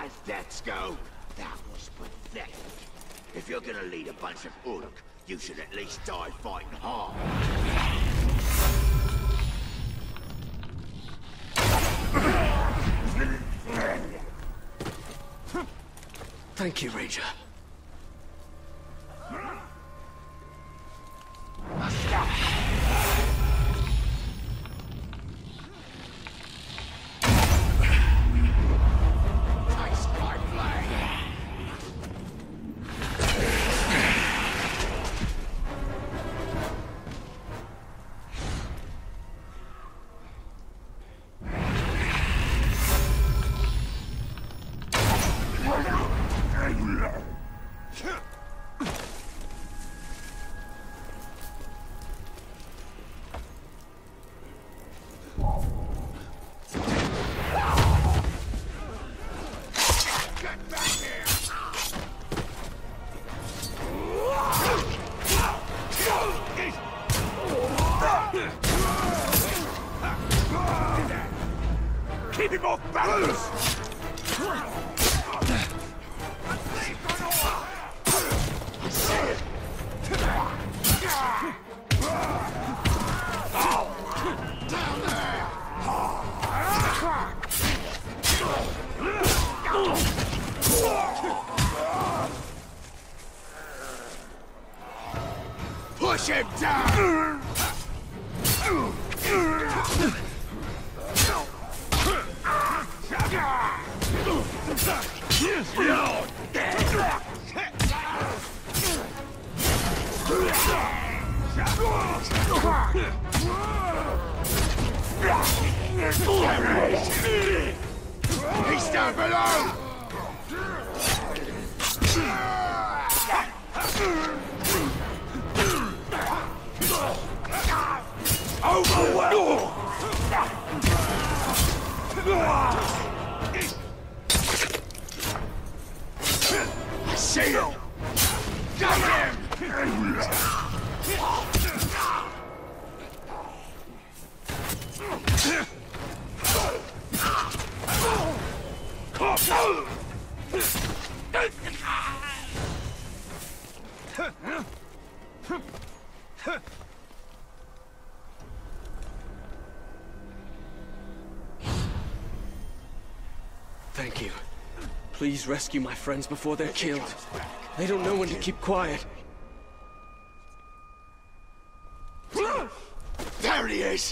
as deaths go, that was pathetic. If you're gonna lead a bunch of Uruk, you should at least die fighting hard. Thank you, Ranger. Keep him off balance! Push him down! He's down below! Overwhelmed! I see him! Got him! Thank you. Please rescue my friends before they're killed. They don't know when to keep quiet. There he is!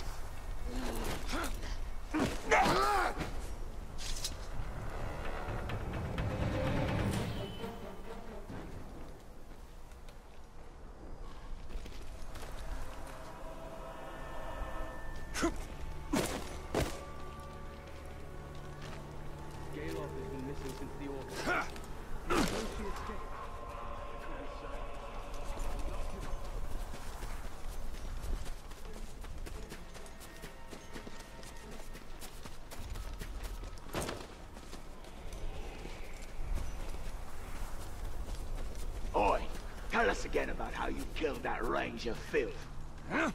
Oi, tell us again about how you killed that Ranger filth. Huh?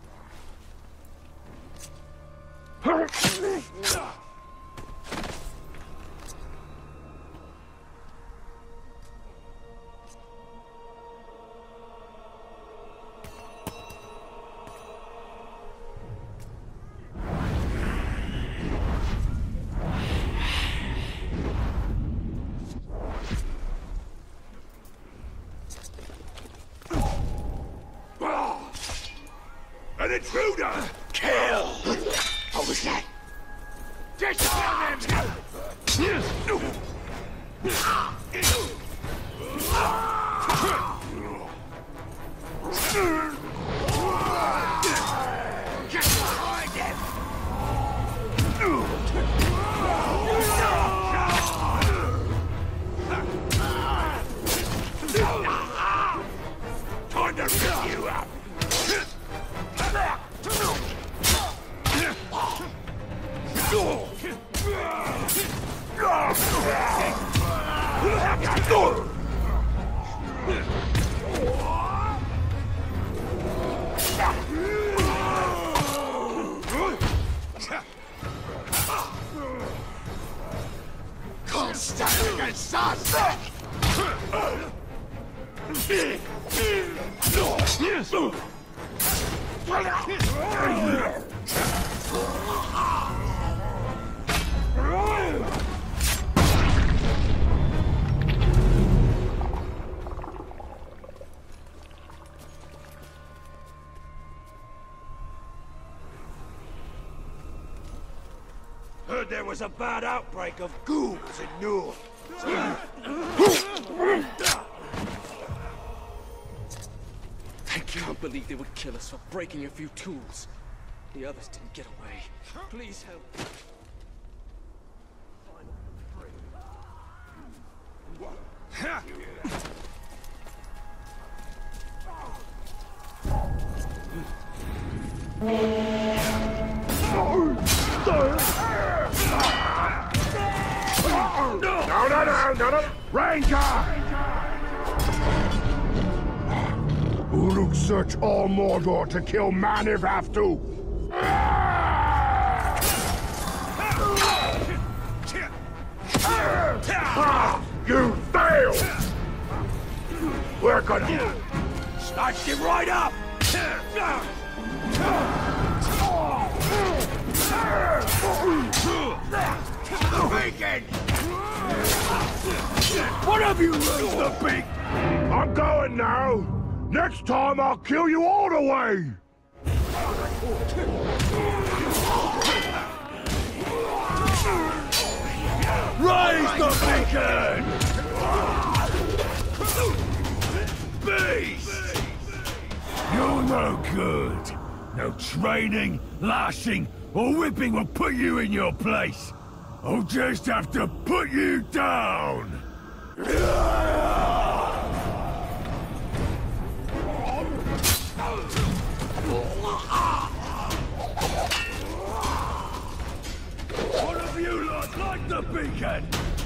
An intruder! Kill! What was that? Disarm him! Get behind him! Time to rip you up! Can't stand fucking sus! Heard there was a bad outbreak of ghouls in Noor. I can't believe they would kill us for breaking a few tools. The others didn't get away. Please help. No! Ranger! Uruk search all Mordor to kill Manniv have to! You failed! We're gonna... Snatched him right up! Bacon! What have you learned, the big? I'm going now! Next time I'll kill you all the way! Raise the beacon! Beast! You're no good. No training, lashing, or whipping will put you in your place. I'll just have to put you down! One of you lot like the beacon!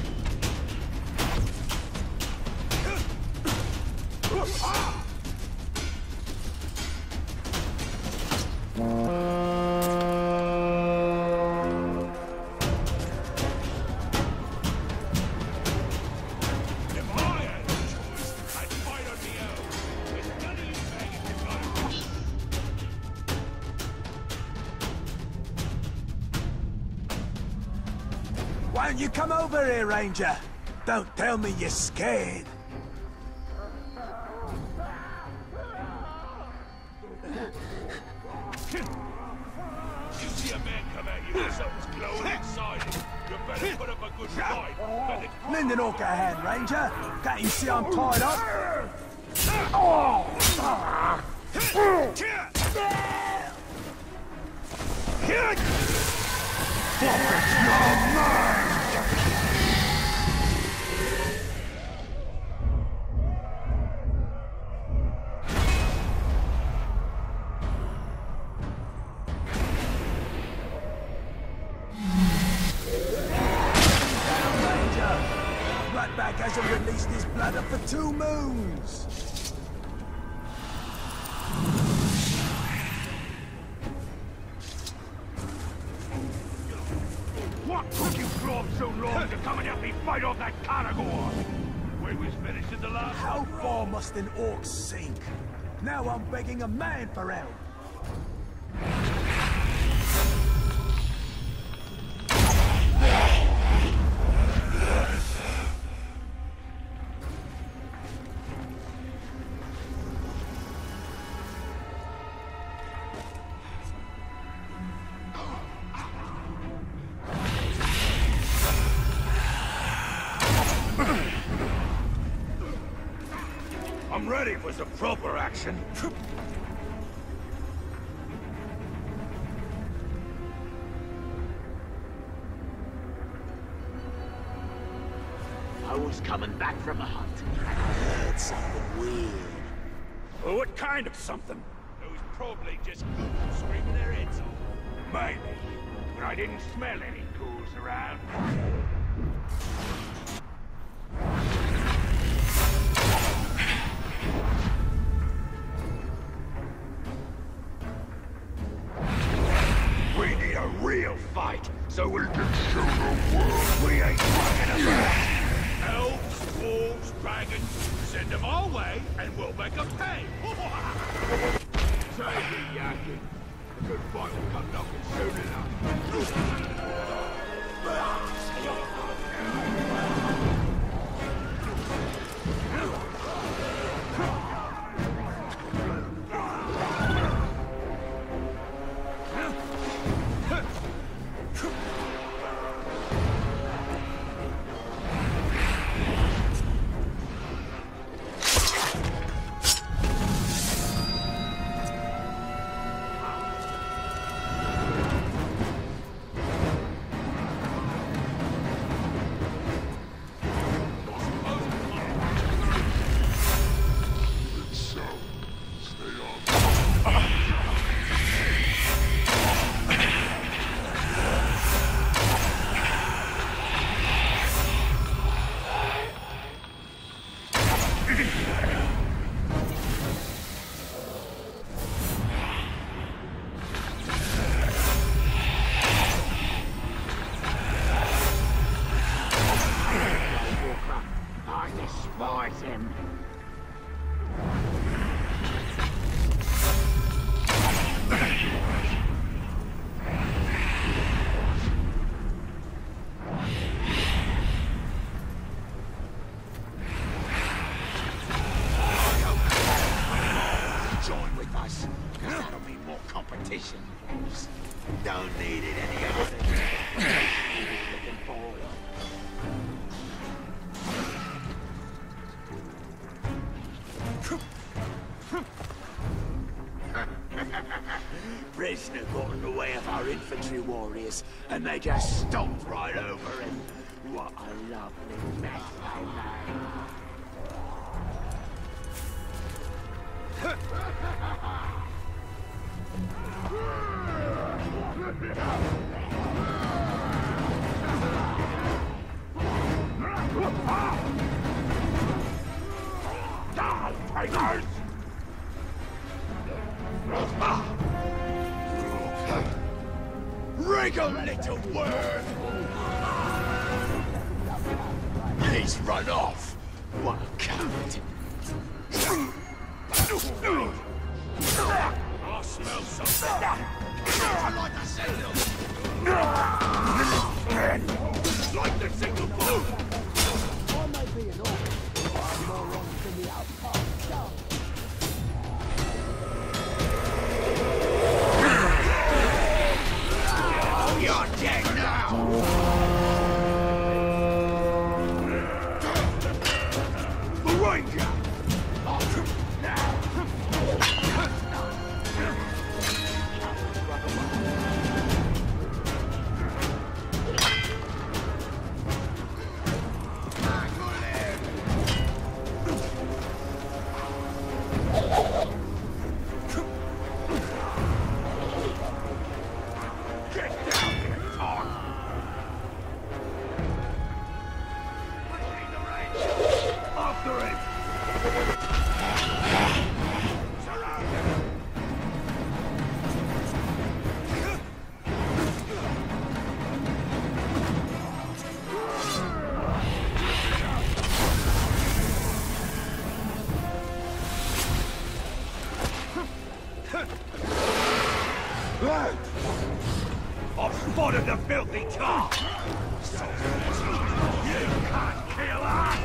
Why don't you come over here, Ranger? Don't tell me you're scared. You see a man come at you with something's glowing inside him. You better put up a good fight. Lend an orc a hand, Ranger. Can't you see I'm tied up? Ratbag hasn't released his bladder for 2 moons. What took you Glorm so long to come and help me fight off that Caragor? We was finishing the last... How far must an orc sink? Now I'm begging a man for help. I'm ready for some proper action. I was coming back from a hunt. I heard something weird. Well, what kind of something? It was probably just ghouls screaming their heads off. Maybe. But I didn't smell any ghouls around. We need a real fight, so we can show the world we ain't fucking about. Elves, dwarves, dragons, send them our way and we'll make them pay. Take it, yakking. The good fight will come knocking soon enough. Don't need it any other. Prisoner got in the way of our infantry warriors, and they just stomped right over him. What a lovely mess they made. Rig a little word! He's run off! What a coward! I smell something! I like the signal! Like the signal blue! I may be an orc, but I'm more wrong than the outcast. You're dead now! The Ranger! I've spotted the filthy tar! You can't kill us!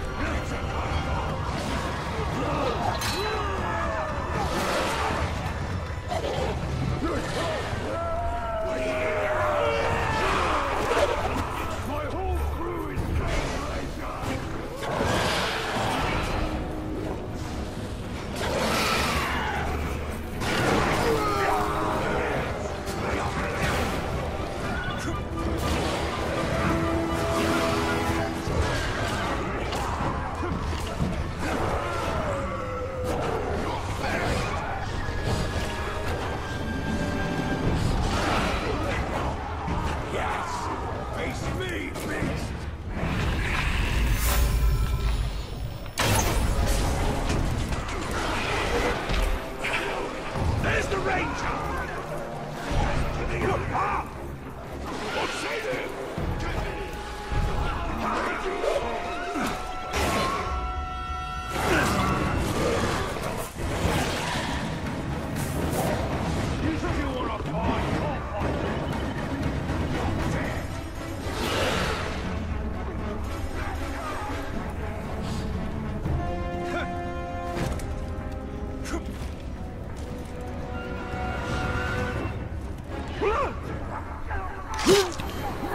My whole crew is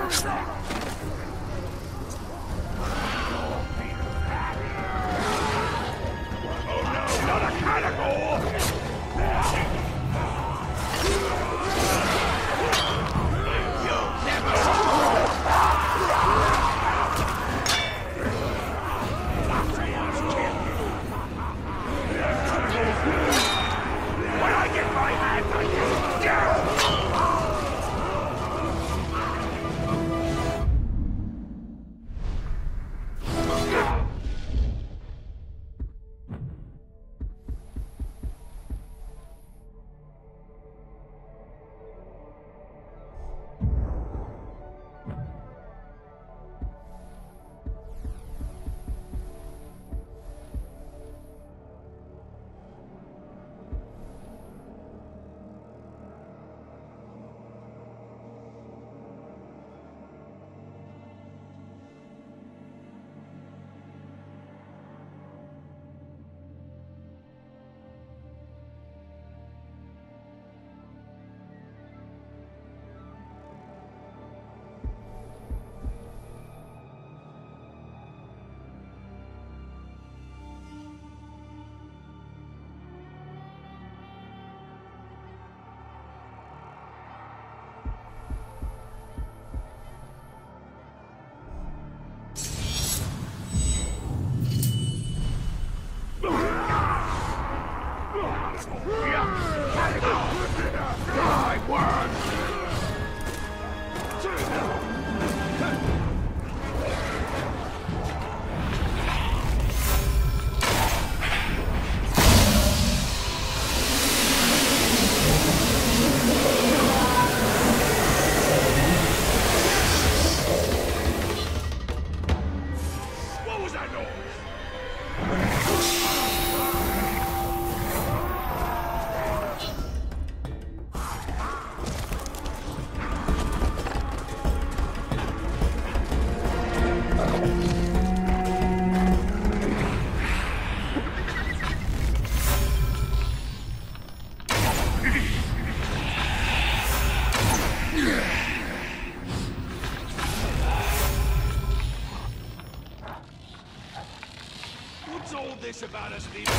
What's all this about us leaving?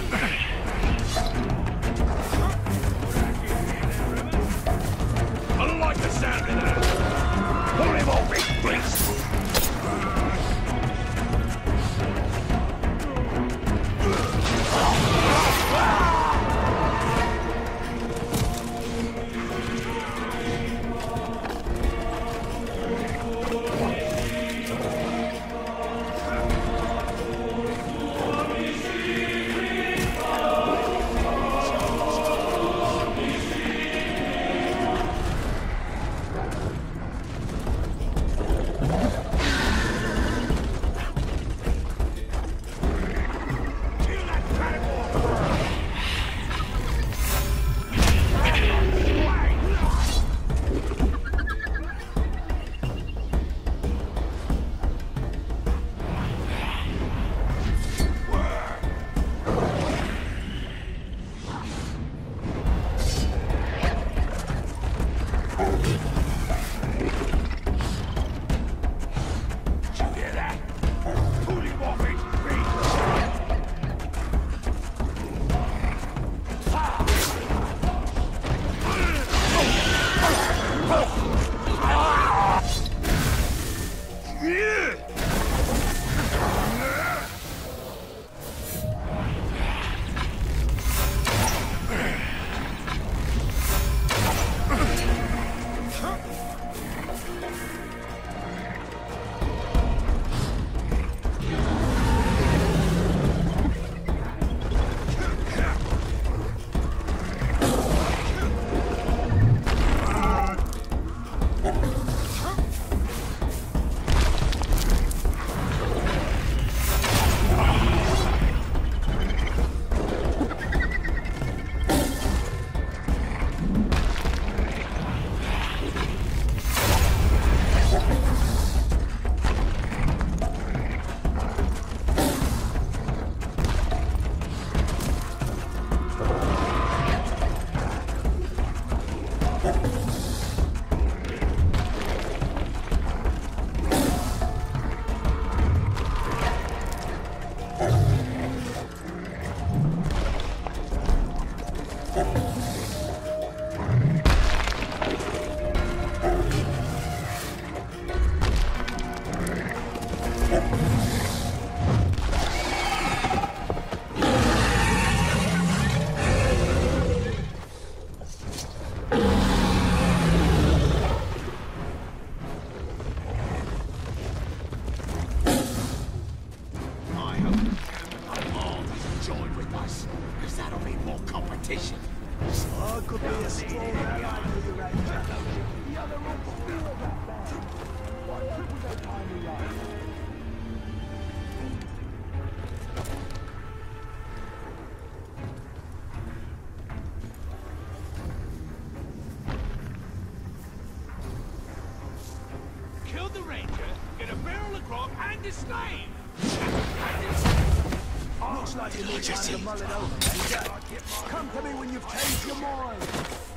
I don't like the sound of that. Pull him off his place. could be a strong ally for you, Ranger. The other all three of that band. Why else would they tie me up? Killed the ranger, get a barrel of grog and a slave! Looks like you need time to mull it over, Ranger. Come to me when you've changed your mind.